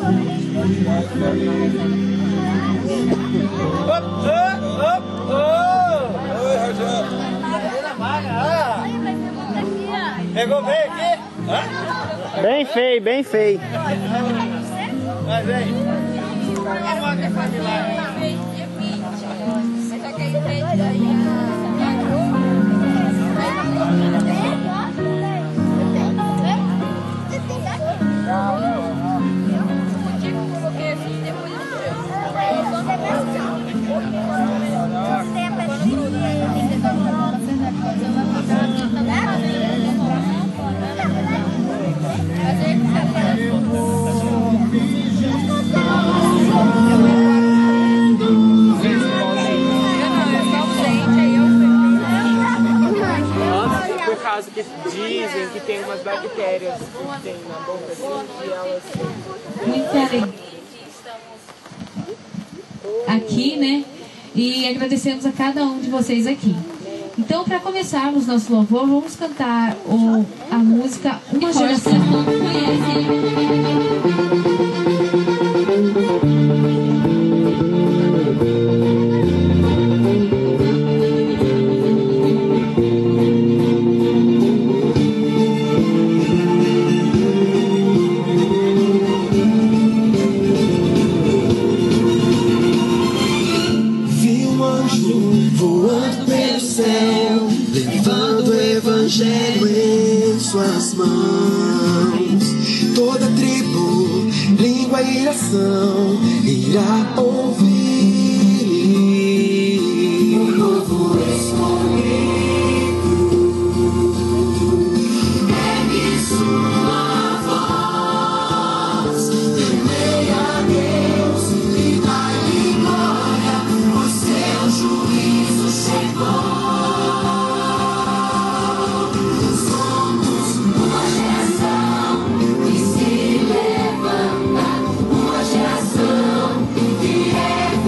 Pegou bem aqui? Hã? Bem feio, bem feio. Vai, vem. Por causa que dizem que tem umas bactérias que tem na boca e elas... Muita alegria aqui, né? E agradecemos a cada um de vocês aqui. Então, para começarmos nosso louvor, vamos cantar a música Uma Geração. Levando o evangelho em suas mãos. Toda tribo, língua e nação irá ouvir. Um novo escolhido, pegue sua voz, temeia a Deus e dai-lhe glória, o seu juízo chegou. Uma geração que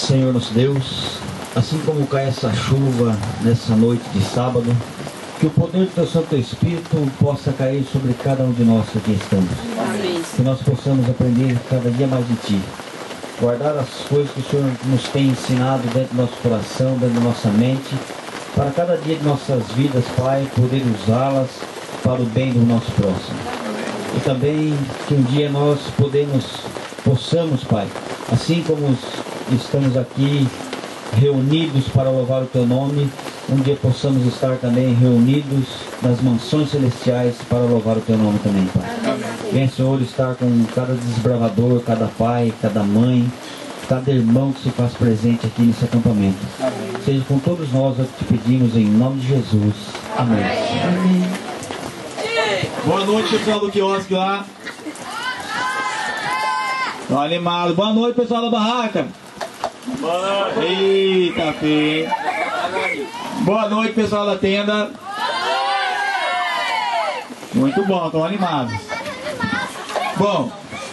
Senhor nosso Deus, assim como cai essa chuva nessa noite de sábado, que o poder do Teu Santo Espírito possa cair sobre cada um de nós que aqui estamos. Amém. Que nós possamos aprender cada dia mais de Ti. Guardar as coisas que o Senhor nos tem ensinado dentro do nosso coração, dentro da nossa mente, para cada dia de nossas vidas, Pai, poder usá-las para o bem do nosso próximo. E também que um dia nós possamos, Pai, assim como estamos aqui reunidos para louvar o Teu nome, um dia possamos estar também reunidos nas mansões celestiais para louvar o Teu nome também, Pai. Vem, Senhor, estar com cada desbravador, cada pai, cada mãe, cada irmão que se faz presente aqui nesse acampamento. Amém. Seja com todos nós, te pedimos em nome de Jesus. Amém. Amém. Boa noite, pessoal do quiosque lá. Tô animado. Boa noite, pessoal da barraca. Boa noite. Eita, filho. Boa noite, pessoal da tenda. Muito bom, estão animados. Bom,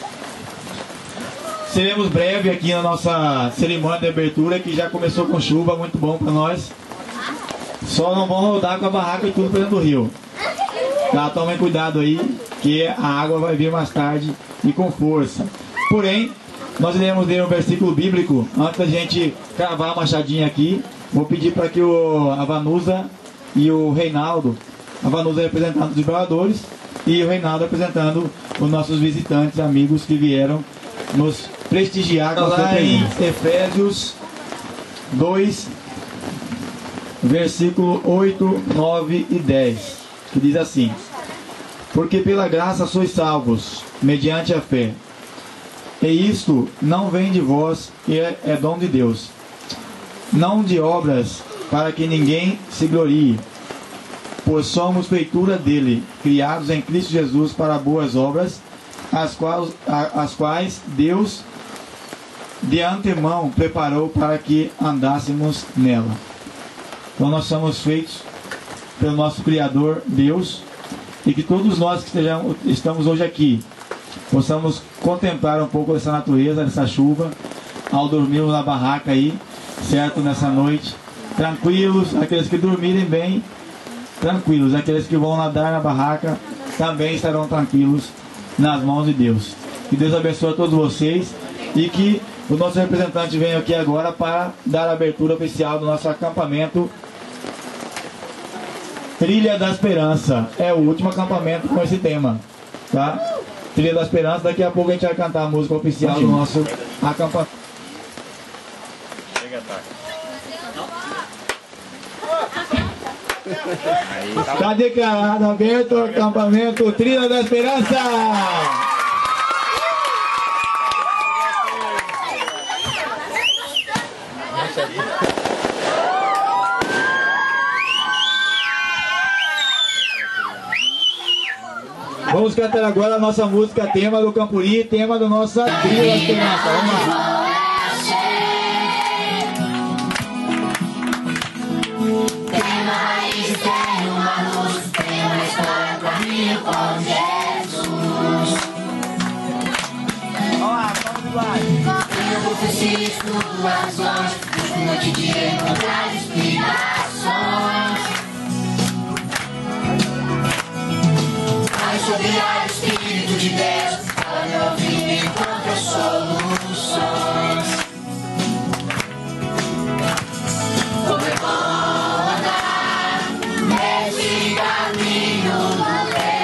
seremos breve aqui na nossa cerimônia de abertura, que já começou com chuva, muito bom para nós. Só não vão rodar com a barraca e tudo para dentro do rio. Tá, tomem cuidado aí, que a água vai vir mais tarde e com força. Porém, nós iremos ler um versículo bíblico antes da gente cravar a machadinha aqui. Vou pedir para que a Vanusa e o Reinaldo, a Vanusa representando os desbravadores e o Reinaldo representando os nossos visitantes, amigos que vieram nos prestigiar com a sua presença. Efésios 2, versículo 8, 9 e 10, que diz assim: porque pela graça sois salvos, mediante a fé. E isto não vem de vós, que é dom de Deus, não de obras, para que ninguém se glorie, pois somos feitura dele, criados em Cristo Jesus para boas obras, as quais Deus de antemão preparou para que andássemos nela. Então nós somos feitos pelo nosso Criador Deus, e que todos nós que estamos hoje aqui possamos contemplar um pouco dessa natureza, dessa chuva, ao dormirmos na barraca aí, certo, nessa noite, tranquilos. Aqueles que dormirem bem, tranquilos. Aqueles que vão nadar na barraca também estarão tranquilos nas mãos de Deus. Que Deus abençoe a todos vocês e que o nosso representante venha aqui agora para dar a abertura oficial do nosso acampamento Trilha da Esperança. É o último acampamento com esse tema, tá? Trilha da Esperança. Daqui a pouco a gente vai cantar a música oficial do nosso acampamento. Está declarado aberto o acampamento Trilha da Esperança. Vamos cantar agora a nossa música, tema do Campuri, tema da nossa Trilha da Esperança. Vamos lá. Com Jesus. Olá, vamos lá. Eu vou fugir tuas mãos, noite de encontrar explicações. Vai sobre o Espírito de Deus, para me ouvir encontra soluções. Como é bom andar nesse caminho do bem.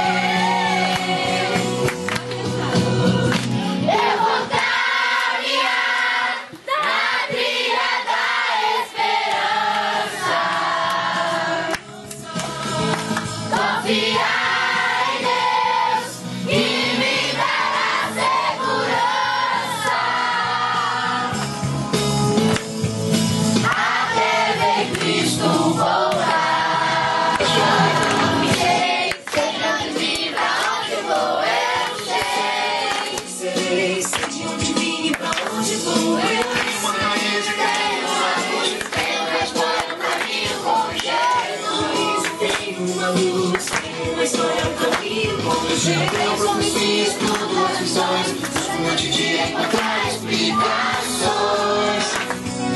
Eu prometi tudo as missões, noite de encontrar explicações.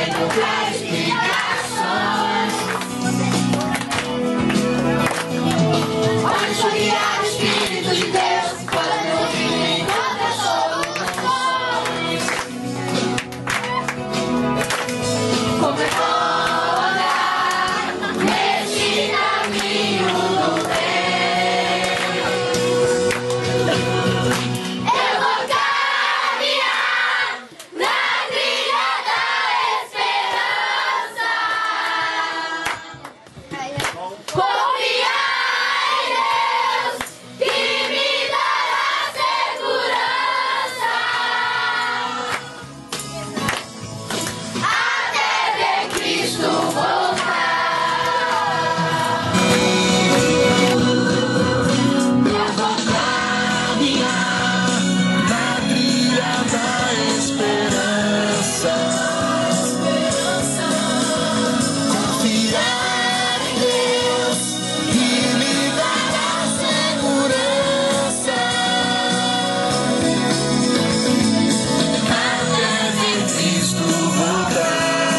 encontrar explicações. Onde só guiar o Espírito de Deus, quando meu filho encontra soluções. Como é bom andar neste caminho do bem. Eu vou caminhar na trilha da esperança. Confiar em Deus que me dará segurança. Até ver Cristo voltar. Eu vou caminhar na trilha da esperança. Confiar em Deus que me dará segurança. Até ver Cristo voltar.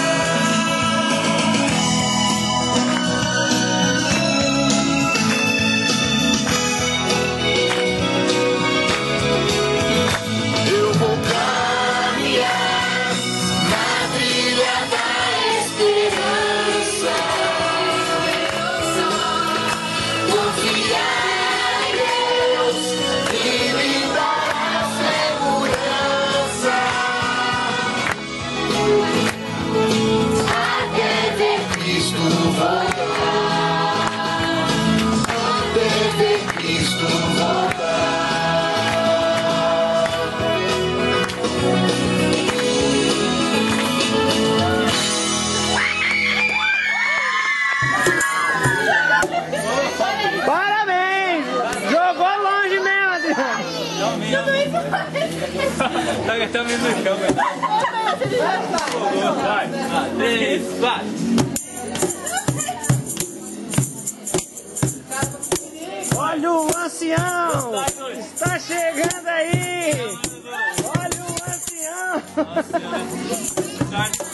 Eu vou caminhar na trilha da esperança. Confiar em Deus que me dará segurança. Até ver Cristo voltar. Até ver Cristo voltar. Parabéns! Jogou longe mesmo, Adriano. Tá gastando no chão, velho. Vai. 3, 4. Olha o ancião! Está chegando aí! Olha o ancião! Nossa,